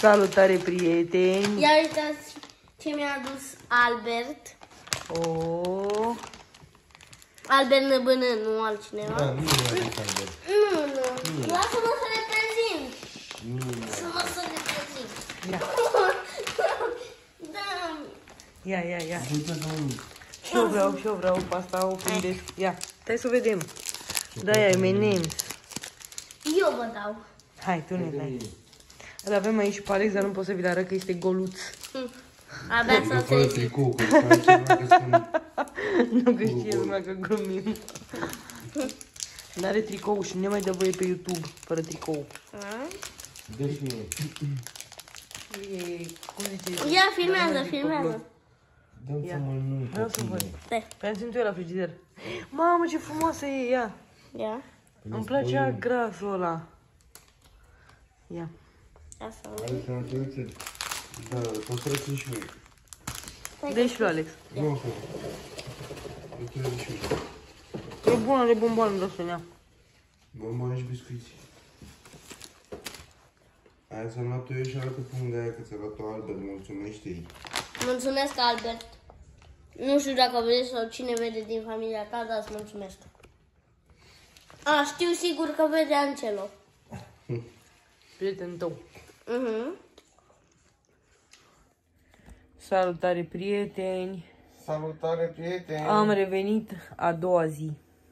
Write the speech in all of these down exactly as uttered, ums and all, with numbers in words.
Salutare, prieteni! Ia uitați ce mi-a adus Albert. Oh. Albert Năbână, nu altcineva. Da, nu mi-a adus Albert. Nu, nu. Lasă-mă să le prezint. Nu. Lasă-mă să le prezint. Ia. Da. Ia, ia, ia. Uite să mă mic. Și eu vreau, și eu vreau pe asta o prindesc. Ia, stai să vedem. Da, M and M's. Eu vă dau. Hai, tu ne dai. Îl avem aici pe Alex, dar nu pot să vi-l arăt că este goluț. Hm. Abia s-a Fără trezit. tricou, că face ceva că spune. Nu că știe lumea că glumim. N-are tricou și nu ne mai dă voie pe YouTube fără tricou. Dă-și mie. E, cum zice? Ia, filmează, filmează. Dă-mi să mănânc. Vreau să văd. Stai. Pe-am ținut eu la frigider. Mamă, ce frumoasă e ea! Ia. Îmi place grasul ăla. Ia. Asta. Hai să te uite. Da, poți să rățin și mie. Dă-i lui Alex. Nu, nu. Uite le și mie. E bună de bomboane de asemenea. Bomboane și biscuiți. Aia ți-am luat-o eu și arată punct de aia că ți-a luat-o Albert, mulțumește-i. Mulțumesc, Albert. Nu știu dacă vezi sau cine vede din familia ta, dar îți mulțumesc. A, știu sigur că vede Angelo. Prietenul tău. Mhm. Salutare, prieteni. Salutare, prieteni! Am revenit a doua zi.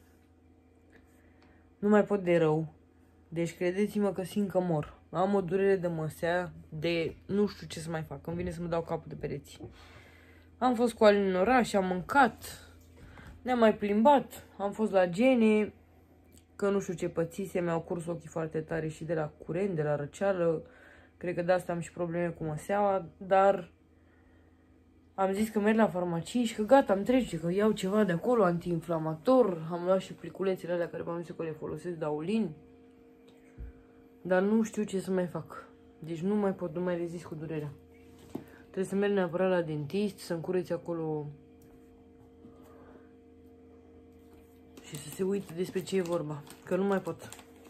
Nu mai pot de rău. Deci credeți-mă că simt că mor. Am o durere de măsea, de nu știu ce să mai fac. Îmi vine să mă dau capul de pereți. Am fost cu Alin în oraș, am mâncat, ne-am mai plimbat, am fost la gene, că nu știu ce pățise, mi-au curs ochii foarte tare și de la curent, de la răceală. Cred că de asta am și probleme cu măseaua, dar am zis că merg la farmacie și că gata, am trece, că iau ceva de acolo, antiinflamator. Am luat și pliculețele alea care v-am zis că le folosesc de Aulin. Dar nu știu ce să mai fac. Deci nu mai pot, nu mai rezist cu durerea. Trebuie să merg neapărat la dentist, să-mi cureți acolo și să se uite despre ce e vorba. Că nu mai pot.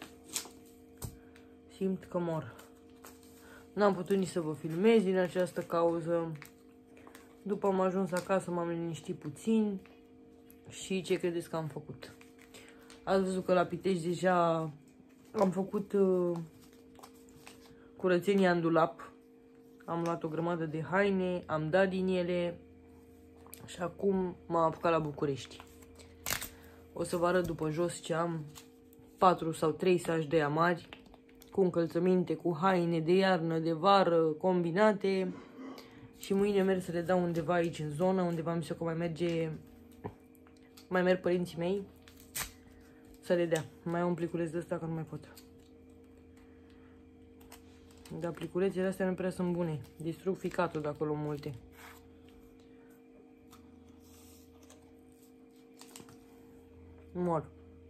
Simt că mor. N-am putut nici să vă filmez din această cauză. După am ajuns acasă, m-am liniștit puțin. Și ce credeți că am făcut? Ați văzut că la Pitești deja am făcut uh, curățenia în dulap. Am luat o grămadă de haine, am dat din ele și acum m-am apucat la București. O să vă arăt după jos ce am. patru sau trei saci de amari cu încălțăminte, cu haine de iarnă, de vară, combinate. Și mâine merg să le dau undeva aici în zonă, undeva mi se că mai merge, mai merg părinții mei să le dea. Mai am un pliculeț de ăsta că nu mai pot. Dar pliculețele astea nu prea sunt bune. Distrug ficatul de acolo multe. Mor.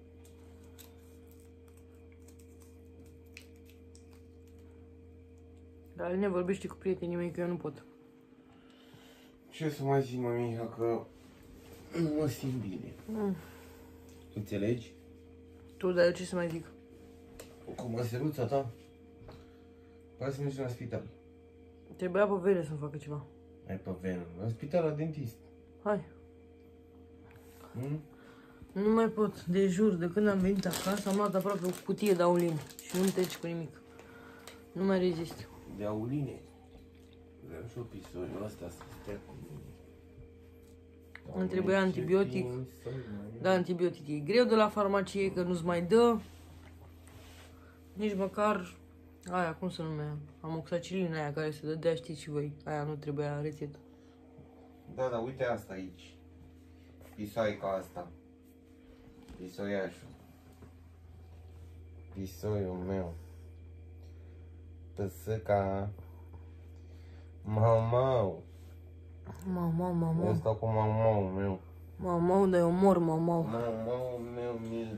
Dar ne vorbește cu prietenii mei că eu nu pot. Ce să mai zic, mămiha, că nu mă simt bine. Mm. Înțelegi? Tu, dar eu ce să mai zic? Cu măseluța ta, hai să mergi la spital. Trebuia pe vene să-mi facă ceva. Ai pe venă. La spital, la dentist. Hai. Hmm? Nu mai pot, de jur, de când am venit acasă am luat aproape o cutie de Aulin și nu-mi trece cu nimic. Nu mai rezist. De Auline. Vreau și o pisoriu ăsta să stea cu mine. Îmi trebuia antibiotic. Da, antibiotic e greu de la farmacie, că nu-ți mai dă. Nici măcar aia, cum se numea? Amoxicilina aia care se dădea, știți și voi. Aia nu trebuia rețetă. Da, da, uite asta aici. Pisoica asta. Pisoiașul. Pisoiul meu. Păsăca. Mamau. Mamau, mamau. Eu stau cu mamau meu. Mamau, dar eu mor, mamau. Mamau meu mic.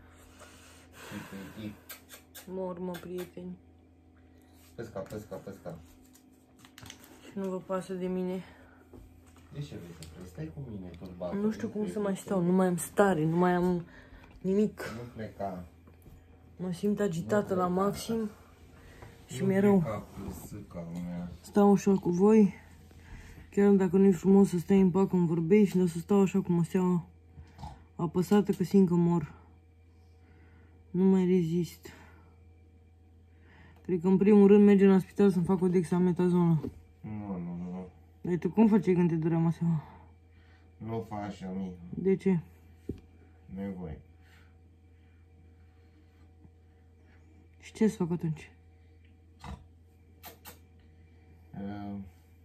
Mor, mă, prieteni. Păsca, păsca, păsca. Și nu vă pasă de mine. De ce vrei să pleci? Stai cu mine, turbată. Nu știu cum să mai stau, nu mai am stare, nu mai am nimic. Nu pleca. Mă simt agitată la maxim și Nu mi-e rău. pleca, păsăca. stau așa cu voi. Chiar dacă nu e frumos să stai în pat când vorbești, dar să stau așa cu măseaua apăsată că simt că mor. Nu mai rezist. Cred că în primul rând mergem la spital să-mi fac o dexametazonă. Nu, nu, nu. Dar tu cum faci când te durea măseaua? Nu o fac așa, Miha. De ce? Nu e voie. Și ce să fac atunci? Uh,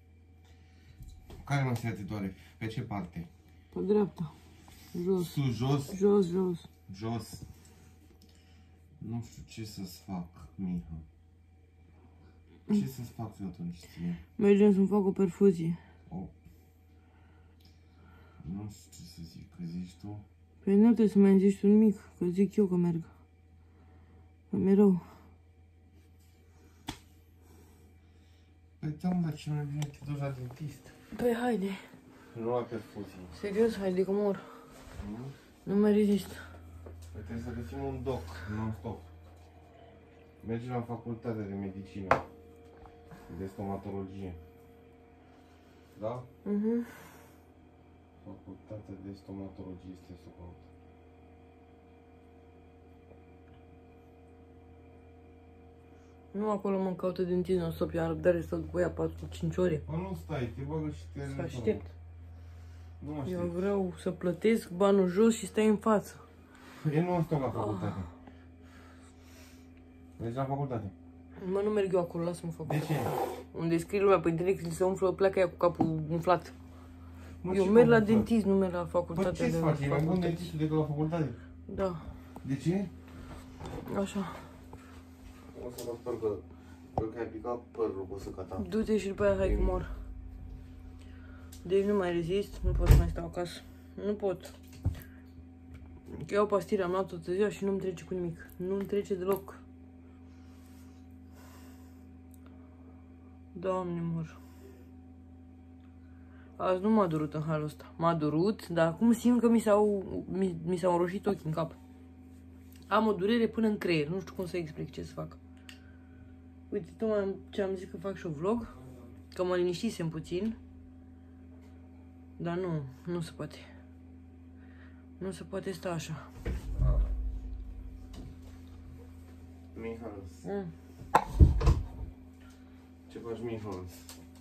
care măsea te doare? Pe ce parte? Pe dreapta. Jos. Sus, jos? Jos, jos. Jos. Nu știu ce să-ți fac, Miha. Ce să-ți fac eu atunci ție? Mergem să-mi fac o perfuzie. O... Nu știu ce să zic, că zici tu? Păi nu trebuie să mai zici tu nimic, că zic eu că merg. Că mi-e rău. Păi da, dar ce mai bine te duci la dentist. Păi haide. Nu la perfuzie. Serios, haide că mor. Nu? Nu mai rezist. Păi trebuie să găsim un doc, non-stop. Mergem la facultatea de medicină. De stomatologie. Da? Mhm. Facultatea de stomatologie este să caut. Nu acolo mă caută dentist, nu stop, eu am răbdare să stau după ea patru cinci ore. Bă, nu stai, te bagă și te... Să aștept. Nu mă Eu aștept. vreau să plătesc banul jos și stai în față. Eu nu stau la facultate. Mergi la facultate. Mă, nu merg eu acolo, lasă-mă fac. De ce? Unde scrie lumea pe internet când se umflă, pleacă ea cu capul umflat. Mă, Eu ce merg la facultate? dentist, nu merg la Păi facultate ce-ți de faci? E mai bun facultate. dentistul decât la facultate? Da, De ce? așa. O să mă sper că... Că ai picat părul cu săcata. Du-te și după aia hai că mor. Deci nu mai rezist, nu pot să mai stau acasă. Nu pot. Iau pastile, am luat toată ziua și nu-mi trece cu nimic. Nu-mi trece deloc. Doamne, mor. Azi nu m-a durut în halul ăsta. M-a durut, dar acum simt că mi s-au mi, mi s-au înroșit ochii în cap. Am o durere până în creier. Nu știu cum să explic ce să fac. Uite, tocmai ce am zis că fac și un vlog. Că mă liniștisem puțin. Dar nu, nu se poate. Nu se poate sta așa. Mihals. Mm. Ce faci, Mihals?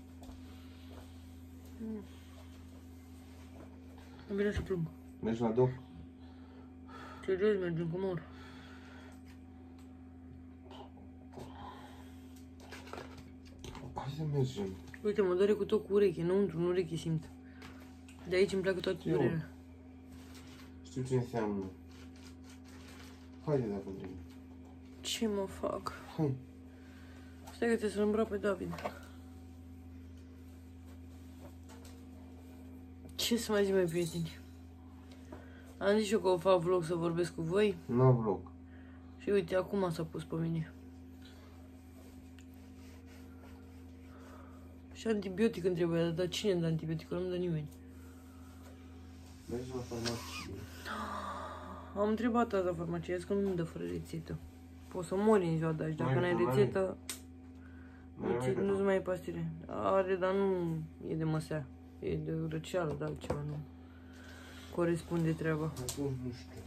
Îmi vine să plâng. Mergi la doc? Serios, mergem cu mor. Hai să mergem. Uite, mă doare cu tot cu ureche, înăuntru, în ureche simt. De aici îmi pleacă toată Eu. durerea. Știu ce înseamnă. Haide dacă vrei. Ce mă fac? Hai. Stai că trebuie să-l îmbrac pe David. Ce să mai zic, mai prieteni? Am zis eu că o fac vlog să vorbesc cu voi. Nu vlog. Și uite, acum s-a pus pe mine. Și antibiotic îmi trebuie, dar cine îmi dă antibiotic? Nu-mi dă nimeni. Mergi la farmacie. Am întrebat azi la farmacie, că nu-mi dă fără rețetă. Poți să mori în ziua de azi, dacă Mai- n-ai mai- rețetă, Mai nu-ți mai nu-ți mai ai pastile. Are, dar nu e de măsea. E de răceală, dar altceva nu corespunde treaba. Atunci nu știu.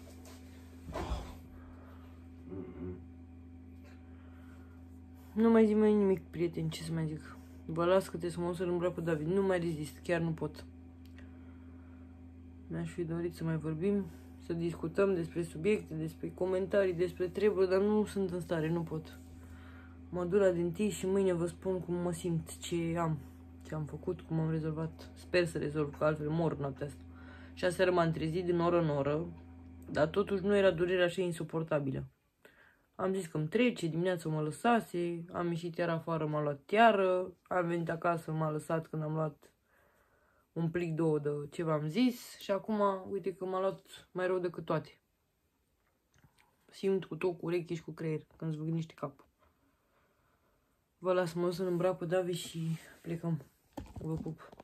Mm-mm. Nu mai zic mai nimic, prieteni, ce să mai zic. Vă las că trebuie să mă să-l îmbrac pe David. Nu mai rezist, chiar nu pot. Mi-aș fi dorit să mai vorbim, să discutăm despre subiecte, despre comentarii, despre treburi, dar nu sunt în stare, nu pot. Mă duc la dentist și mâine vă spun cum mă simt, ce am, ce am făcut, cum am rezolvat. Sper să rezolv, că altfel mor noaptea asta. Și aseară m-am trezit din oră în oră, dar totuși nu era durerea așa insuportabilă. Am zis că îmi trece, dimineața mă lăsase, am ieșit iar afară, m-a luat tiară, am venit acasă, m-a lăsat când am luat un plic, două de ce v-am zis și acum, uite că m-a luat mai rău decât toate. Simt cu tot, cu urechi și cu creier, când zvâgnește capul. Vă las, mă să-l îmbrac pe David și plecăm. Vă pup.